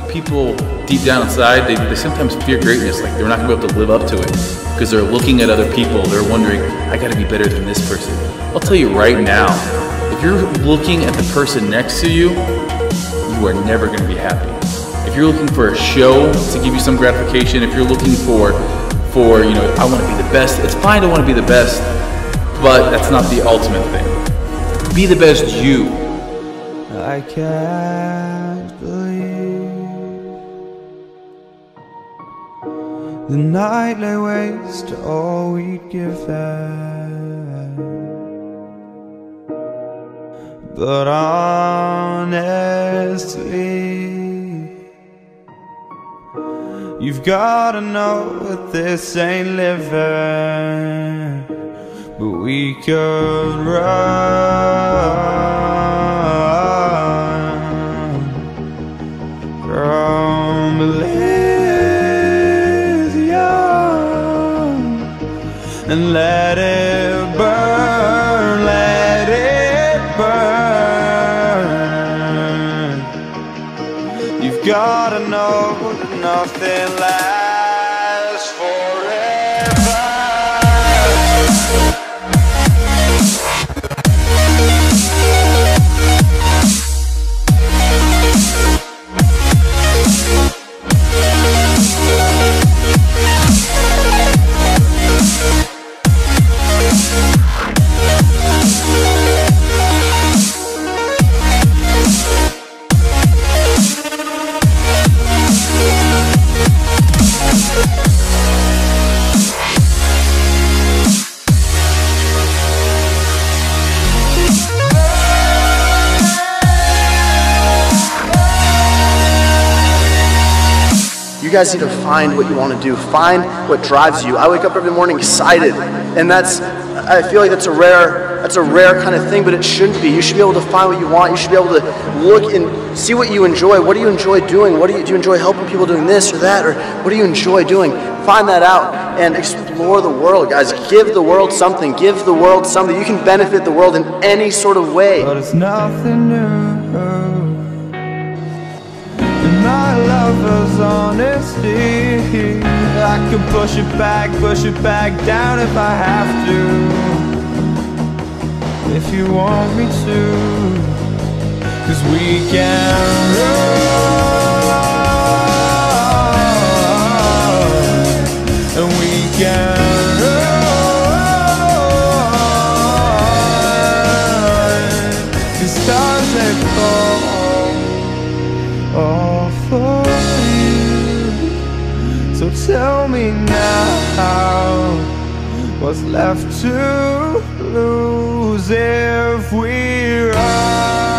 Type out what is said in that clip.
people deep down inside, they sometimes fear greatness, like they're not gonna be able to live up to it because they're looking at other people. They're wondering, I gotta be better than this person. I'll tell you right now, if you're looking at the person next to you, you are never gonna be happy. If you're looking for a show to give you some gratification, if you're looking for you know, I wanna be the best, it's fine to wanna be the best, but that's not the ultimate thing. Be the best you. I can't believe the night lay waste to all we'd given. But honestly, you've gotta know that this ain't living. But we could run from Elysium and let it burn, let it burn. You've gotta know that nothing lasts forever. You guys need to find what you want to do. Find what drives you. I wake up every morning excited, and I feel like that's a rare kind of thing, but it shouldn't be. You should be able to find what you want. You should be able to look and see what you enjoy. What do you enjoy doing? Do you enjoy helping people doing this or that, or what do you enjoy doing? Find that out and explore the world, guys. Give the world something. Give the world something. You can benefit the world in any sort of way. But it's nothing new. My lover's honesty, I could push it back down if I have to. If you want me to, 'cause we can run, and we can run. The stars that fall all for you. So tell me now, what's left to lose if we run?